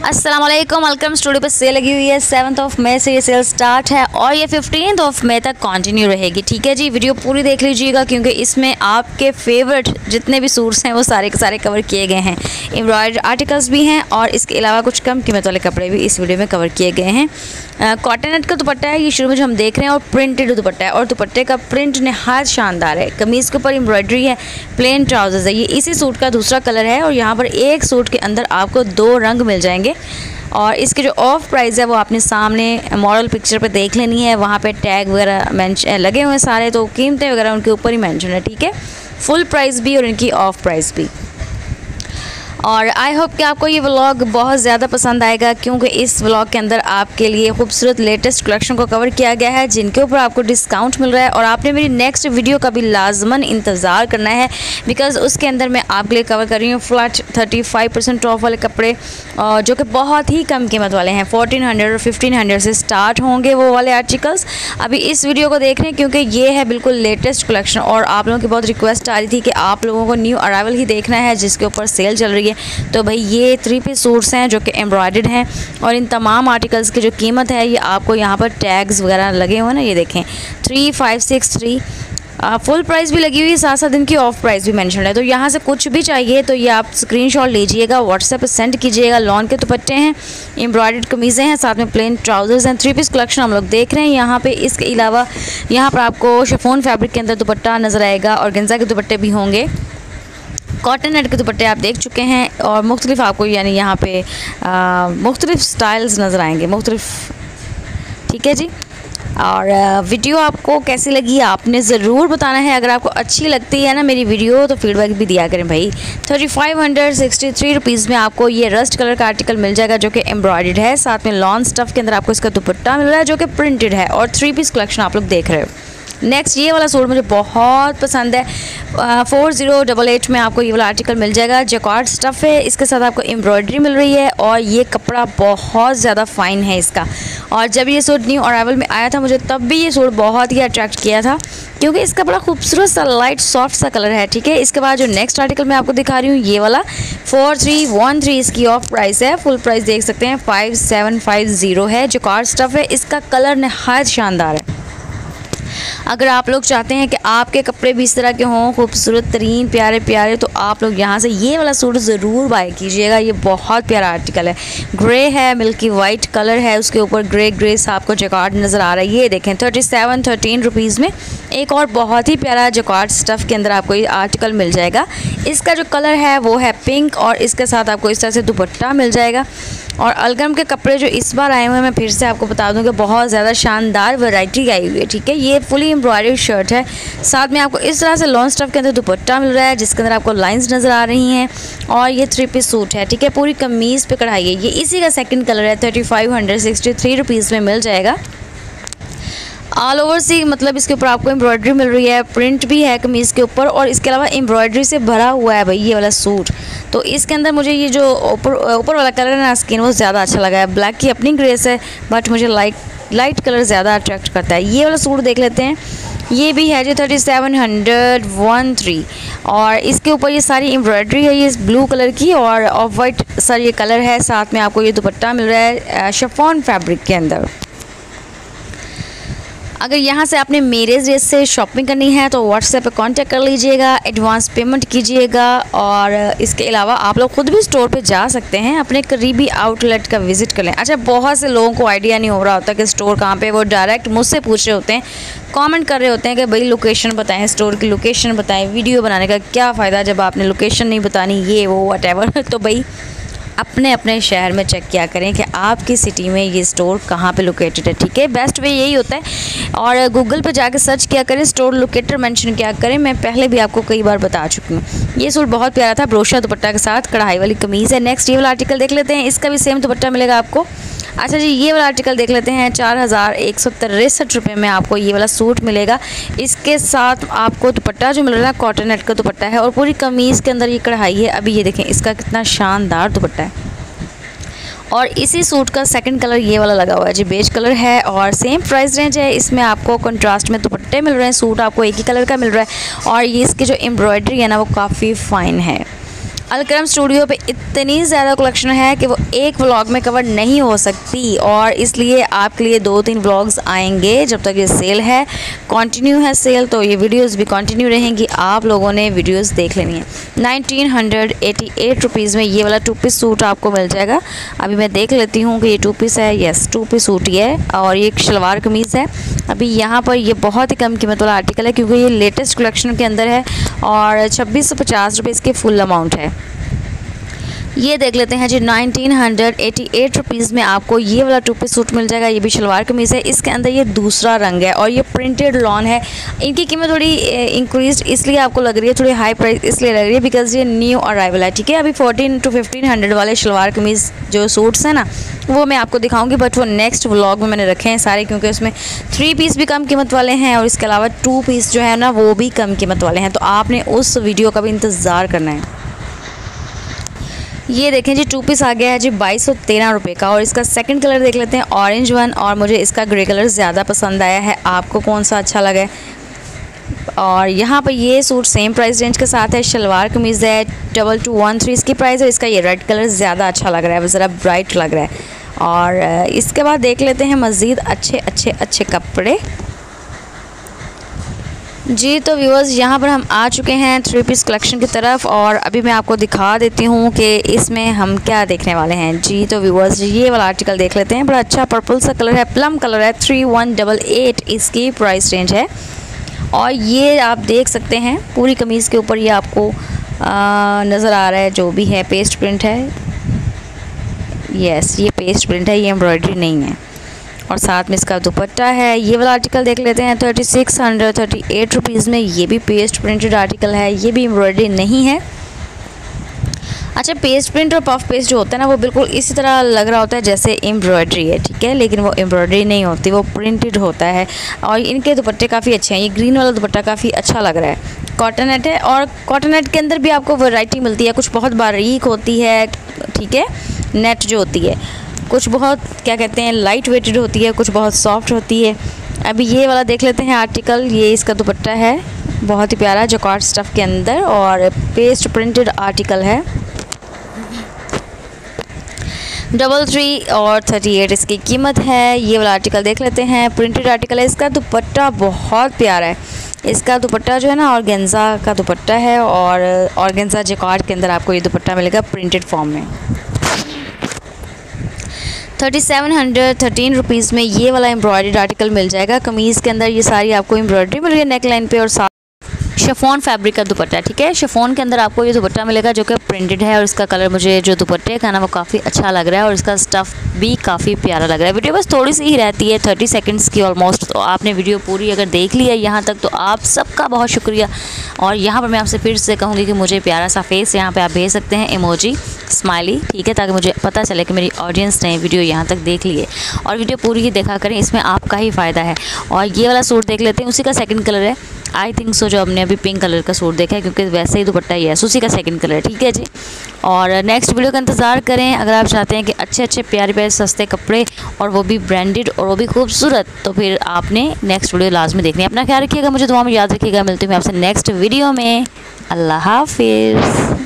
अस्सलाम वालेकुम, welcome. Studio पे सेल लगी हुई है 7 मई से ये सेल स्टार्ट है और ये 15 मई तक कंटिन्यू रहेगी। ठीक है जी, वीडियो पूरी देख लीजिएगा क्योंकि इसमें आपके फेवरेट जितने भी सूट्स हैं वो सारे के सारे कवर किए गए हैं। एम्ब्रॉयडर्ड आर्टिकल्स भी हैं और इसके अलावा कुछ कम कीमत वाले कपड़े भी इस वीडियो में कवर किए गए हैं। कॉटन नेट का दुपट्टा है ये शुरू में जो हम देख रहे हैं और प्रिंटेड दुपट्टा है और दुपट्टे का प्रिंट नहायत शानदार है। कमीज़ के ऊपर एम्ब्रॉयडरी है, प्लेन ट्राउजर्स है। ये इसी सूट का दूसरा कलर है और यहाँ पर एक सूट के अंदर आपको 2 रंग मिल जाएंगे। और इसके जो ऑफ प्राइस है वो आपने सामने मॉडल पिक्चर पे देख लेनी है, वहाँ पे टैग वगैरह मेंशन लगे हुए हैं सारे, तो कीमतें वगैरह उनके ऊपर ही मेंशन है। ठीक है, फुल प्राइस भी और इनकी ऑफ प्राइस भी। और आई होप कि आपको ये व्लॉग बहुत ज़्यादा पसंद आएगा क्योंकि इस व्लॉग के अंदर आपके लिए खूबसूरत लेटेस्ट कलेक्शन को कवर किया गया है जिनके ऊपर आपको डिस्काउंट मिल रहा है। और आपने मेरी नेक्स्ट वीडियो का भी लाजमन इंतज़ार करना है बिकॉज़ उसके अंदर मैं आपके लिए कवर कर रही हूँ फ्लैट 35% ऑफ वाले कपड़े जो कि बहुत ही कम कीमत वाले हैं। 1400 और 1500 से स्टार्ट होंगे वो वाले आर्टिकल्स। अभी इस वीडियो को देख रहे हैं क्योंकि ये है बिल्कुल लेटेस्ट कलेक्शन और आप लोगों की बहुत रिक्वेस्ट आ रही थी कि आप लोगों को न्यू अराइवल ही देखना है जिसके ऊपर सेल चल रही है। तो भाई ये 3 पीस सूट्स हैं जो कि एम्ब्रॉयडर्ड हैं और इन तमाम आर्टिकल्स की जो कीमत है ये आपको यहाँ पर टैग्स वगैरह लगे हुए हैं ना, ये देखें 3563 फुल प्राइस भी लगी हुई है, साथ साथ इनकी ऑफ प्राइस भी मेंशन है। तो यहाँ से कुछ भी चाहिए तो ये आप स्क्रीनशॉट लीजिएगा, व्हाट्सएप पे सेंड कीजिएगा। लॉन के दुपट्टे हैं, एम्ब्रॉयडर्ड कमीज़ें हैं, साथ में प्लेन ट्राउजर्स हैं। 3 पीस कलेक्शन हम लोग देख रहे हैं यहाँ पे। इसके अलावा यहाँ पर आपको शिफॉन फैब्रिक के अंदर दुपट्टा नज़र आएगा और गेंजा के दुपट्टे भी होंगे। कॉटन नेट के दुपट्टे आप देख चुके हैं और मुख्तलिफ आपको यानी यहाँ पे मुख्तलिफ स्टाइल्स नज़र आएंगे मुख्तलिफ। ठीक है जी, और वीडियो आपको कैसी लगी आपने ज़रूर बताना है। अगर आपको अच्छी लगती है ना मेरी वीडियो तो फीडबैक भी दिया करें भाई। 3563 रुपीज़ में आपको ये रस्ट कलर का आर्टिकल मिल जाएगा जो कि एम्ब्रॉयडर्ड है, साथ में लॉन स्टफ़ के अंदर आपको इसका दुपट्टा मिल रहा है जो कि प्रिंटेड है और 3 पीस कलेक्शन आप लोग देख रहे हो। नेक्स्ट ये वाला सूट मुझे बहुत पसंद है। 4088 में आपको ये वाला आर्टिकल मिल जाएगा। जैकार्ड स्टफ़ है, इसके साथ आपको एम्ब्रॉयडरी मिल रही है और ये कपड़ा बहुत ज़्यादा फ़ाइन है इसका। और जब ये सूट न्यू अराइवल में आया था मुझे तब भी ये सूट बहुत ही अट्रैक्ट किया था क्योंकि इसका बड़ा खूबसूरत सा लाइट सॉफ्ट सा कलर है। ठीक है, इसके बाद जो नेक्स्ट आर्टिकल मैं आपको दिखा रही हूँ ये वाला 4313 इसकी ऑफ प्राइस है। फुल प्राइस देख सकते हैं 5750 है। जैकार्ड स्टफ़ है, इसका कलर नहायत शानदार है। अगर आप लोग चाहते हैं कि आपके कपड़े भी इस तरह के हों खूबसूरत तरीन प्यारे प्यारे तो आप लोग यहाँ से ये वाला सूट ज़रूर बाय कीजिएगा। ये बहुत प्यारा आर्टिकल है, ग्रे है, मिल्की वाइट कलर है, उसके ऊपर ग्रे सा आपको जैकार्ड नज़र आ रहा है। ये देखें 3713 रुपीज़ में एक और बहुत ही प्यारा जैकार्ड स्टफ़ के अंदर आपको ये आर्टिकल मिल जाएगा। इसका जो कलर है वो है पिंक और इसके साथ आपको इस तरह से दुपट्टा मिल जाएगा। और अलगम के कपड़े जो इस बार आए हुए हैं मैं फिर से आपको बता दूं कि बहुत ज़्यादा शानदार वैरायटी आई हुई है। ठीक है, ये फुली एम्ब्रॉयडर्ड शर्ट है, साथ में आपको इस तरह से लॉन स्टफ़ के अंदर दुपट्टा मिल रहा है जिसके अंदर आपको लाइंस नज़र आ रही हैं और ये 3 पीस सूट है। ठीक है, पूरी कमीज़ पे कढ़ाई है। ये इसी का सेकंड कलर है। 3563 रुपीज़ में मिल जाएगा। ऑल ओवर सी मतलब इसके ऊपर आपको एम्ब्रॉयडरी मिल रही है, प्रिंट भी है कमीज़ के ऊपर और इसके अलावा एम्ब्रॉयडरी से भरा हुआ है भाई ये वाला सूट। तो इसके अंदर मुझे ये जो ऊपर वाला कलर है ना स्किन वो ज़्यादा अच्छा लगा है। ब्लैक की अपनी ग्रेस है बट मुझे लाइट कलर ज़्यादा अट्रैक्ट करता है। ये वाला सूट देख लेते हैं, ये भी है जो 3713 और इसके ऊपर ये सारी एम्ब्रॉयडरी है, ये ब्लू कलर की और ऑफ वाइट सर ये कलर है। साथ में आपको ये दुपट्टा मिल रहा है शिफॉन फैब्रिक के अंदर। अगर यहाँ से आपने मेरे ड्रेस से शॉपिंग करनी है तो व्हाट्सएप पे कांटेक्ट कर लीजिएगा, एडवांस पेमेंट कीजिएगा। और इसके अलावा आप लोग ख़ुद भी स्टोर पे जा सकते हैं, अपने करीबी आउटलेट का विज़िट कर लें। अच्छा, बहुत से लोगों को आइडिया नहीं हो रहा होता कि स्टोर कहाँ पे, वो डायरेक्ट मुझसे पूछ रहे होते हैं, कमेंट कर रहे होते हैं कि भाई लोकेशन बताएं, स्टोर की लोकेशन बताएं। वीडियो बनाने का क्या फ़ायदा जब आपने लोकेशन नहीं बतानी, ये वो व्हाटएवर। तो भाई अपने अपने शहर में चेक किया करें कि आपकी सिटी में ये स्टोर कहाँ पे लोकेटेड है। ठीक है, बेस्ट वे यही होता है। और गूगल पे जाके सर्च किया करें, स्टोर लोकेटर मेंशन किया करें। मैं पहले भी आपको कई बार बता चुकी हूँ। ये सूट बहुत प्यारा था, ब्रोशा दुपट्टा के साथ कढ़ाई वाली कमीज़ है। नेक्स्ट ये वाला आर्टिकल देख लेते हैं, इसका भी सेम दुपट्टा मिलेगा आपको। अच्छा जी, ये वाला आर्टिकल देख लेते हैं। 4163 रुपये में आपको ये वाला सूट मिलेगा। इसके साथ आपको दुपट्टा जो मिल रहा है कॉटन नेट का दुपट्टा है और पूरी कमीज़ के अंदर ये कढ़ाई है। अभी ये देखें इसका कितना शानदार दुपट्टा है। और इसी सूट का सेकंड कलर ये वाला लगा हुआ है जी, बेज कलर है और सेम प्राइस रेंज है। इसमें आपको कंट्रास्ट में दुपट्टे मिल रहे हैं, सूट आपको एक ही कलर का मिल रहा है और ये इसकी जो एम्ब्रॉयडरी है ना वो काफ़ी फ़ाइन है। अलकरम स्टूडियो पे इतनी ज़्यादा कलेक्शन है कि वो एक व्लॉग में कवर नहीं हो सकती, और इसलिए आपके लिए 2-3 व्लॉग्स आएंगे जब तक ये सेल है। कंटिन्यू है सेल, तो ये वीडियोस भी कंटिन्यू रहेंगी, आप लोगों ने वीडियोस देख लेनी है। 1988 रुपीज़ में ये वाला 2 पीस सूट आपको मिल जाएगा। अभी मैं देख लेती हूँ कि ये 2 पीस है। यस, 2 पीस सूट ही है, और ये एक शलवार कमीज़ है। अभी यहाँ पर ये बहुत ही कम कीमत वाला आर्टिकल है, क्योंकि ये लेटेस्ट कलेक्शन के अंदर है, और 2650 रुपये इसकी फुल अमाउंट है। ये देख लेते हैं जी, 1988 रुपीज़ में आपको ये वाला 2 पीस सूट मिल जाएगा। ये भी शलवार कमीज़ है, इसके अंदर ये दूसरा रंग है, और ये प्रिंटेड लॉन है। इनकी कीमत थोड़ी इंक्रीज इसलिए आपको लग रही है, थोड़ी हाई प्राइस इसलिए लग रही है बिकॉज ये न्यू अराइवल है। ठीक है, अभी 1400 to 1500 वाले शलवार कमीज़ जो सूट्स हैं ना, वो मैं आपको दिखाऊंगी, बट वो नेक्स्ट व्लॉग में मैंने रखे हैं सारे, क्योंकि उसमें 3 पीस भी कम कीमत वाले हैं, और इसके अलावा 2 पीस जो है ना वो भी कम कीमत वाले हैं, तो आपने उस वीडियो का भी इंतज़ार करना है। ये देखें जी, 2 पीस आ गया है जी 2213 रुपये का, और इसका सेकंड कलर देख लेते हैं, ऑरेंज वन, और मुझे इसका ग्रे कलर ज़्यादा पसंद आया है। आपको कौन सा अच्छा लगा है? और यहाँ पर ये सूट सेम प्राइस रेंज के साथ है, शलवार कमीज़ है, 2213 इसकी प्राइस है। इसका ये रेड कलर ज़्यादा अच्छा लग रहा है, ज़रा ब्राइट लग रहा है। और इसके बाद देख लेते हैं मज़ीद अच्छे कपड़े जी। तो व्यूअर्स, यहाँ पर हम आ चुके हैं 3 पीस कलेक्शन की तरफ, और अभी मैं आपको दिखा देती हूँ कि इसमें हम क्या देखने वाले हैं जी। तो व्यूअर्स, ये वाला आर्टिकल देख लेते हैं, बड़ा अच्छा पर्पल सा कलर है, प्लम कलर है, 3188 इसकी प्राइस रेंज है। और ये आप देख सकते हैं पूरी कमीज़ के ऊपर ये आपको नज़र आ रहा है, जो भी है पेस्ट प्रिंट है। यस, ये पेस्ट प्रिंट है, ये एम्ब्रॉयडरी नहीं है। और साथ में इसका दुपट्टा है। ये वाला आर्टिकल देख लेते हैं 3638 रुपीज़ में, ये भी पेस्ट प्रिंटेड आर्टिकल है, ये भी एम्ब्रॉयडरी नहीं है। अच्छा, पेस्ट प्रिंट और पफ पेस्ट जो होता है ना, वो बिल्कुल इसी तरह लग रहा होता है जैसे एम्ब्रॉयडरी है, ठीक है, लेकिन वो एम्ब्रॉयडरी नहीं होती, वो प्रिंटेड होता है। और इनके दुपट्टे काफ़ी अच्छे हैं, ये ग्रीन वाला दुपट्टा काफ़ी अच्छा लग रहा है। कॉटन नेट है, और कॉटन नेट के अंदर भी आपको वैरायटी मिलती है, कुछ बहुत बारीक होती है, ठीक है, नेट जो होती है, कुछ बहुत क्या कहते हैं लाइट वेटेड होती है, कुछ बहुत सॉफ्ट होती है। अभी ये वाला देख लेते हैं आर्टिकल, ये इसका दुपट्टा है, बहुत ही प्यारा जॉकार्ड स्टफ़ के अंदर, और पेस्ट प्रिंटेड आर्टिकल है। 33 और 38 इसकी कीमत है। ये वाला आर्टिकल देख लेते हैं, प्रिंटेड आर्टिकल है, इसका दुपट्टा बहुत प्यारा है। इसका दुपट्टा जो है ना ऑर्गेन्जा का दुपट्टा है, और ऑर्गेन्जा जॉकार्ड के अंदर आपको ये दुपट्टा मिलेगा प्रिंटेड फॉर्म में। 3713 रुपीज़ में ये वाला एम्ब्रॉयडर्ड आर्टिकल मिल जाएगा। कमीज़ के अंदर ये सारी आपको एम्ब्रॉयडरी मिल रही है नेक लाइन पे, और साथ शिफॉन फैब्रिक का दुपट्टा, ठीक है, शिफॉन के अंदर आपको ये दुपट्टा मिलेगा जो कि प्रिंटेड है, और इसका कलर मुझे जो दुपट्टे का ना वो काफ़ी अच्छा लग रहा है, और इसका स्टफ़ भी काफ़ी प्यारा लग रहा है। वीडियो बस थोड़ी सी ही रहती है, 30 सेकंड्स की ऑलमोस्ट, तो आपने वीडियो पूरी अगर देख ली है यहाँ तक तो आप सबका बहुत शुक्रिया। और यहाँ पर मैं आपसे फिर से कहूँगी कि मुझे प्यारा सा फेस यहाँ पर आप भेज सकते हैं, इमोजी स्माइली, ठीक है, ताकि मुझे पता चले कि मेरी ऑडियंस ने वीडियो यहाँ तक देख ली है। और वीडियो पूरी ही देखा करें, इसमें आपका ही फ़ायदा है। और ये वाला सूट देख लेते हैं, उसी का सेकंड कलर है, आई थिंक सो, जो हमने अभी पिंक कलर का सूट देखा है, क्योंकि वैसे ही दुपट्टा ही है, उसी का सेकंड कलर है, ठीक है जी। और नेक्स्ट वीडियो का इंतज़ार करें। अगर आप चाहते हैं कि अच्छे प्यारे सस्ते कपड़े, और वो भी ब्रांडेड और वो भी खूबसूरत, तो फिर आपने नेक्स्ट वीडियो लाजमी देखनी है। अपना ख्याल रखिएगा, मुझे दुआ में याद रखिएगा। मिलती हूँ आपसे नेक्स्ट वीडियो में। अल्लाह हाफिज़।